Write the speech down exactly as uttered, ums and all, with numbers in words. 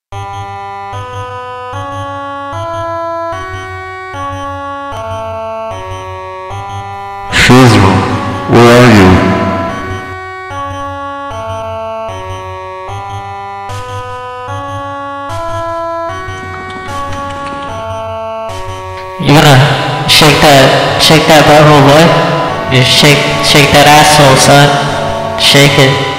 Shazma, where are you? You gonna shake that, shake that butthole, boy. You shake, shake that asshole, son. Shake it.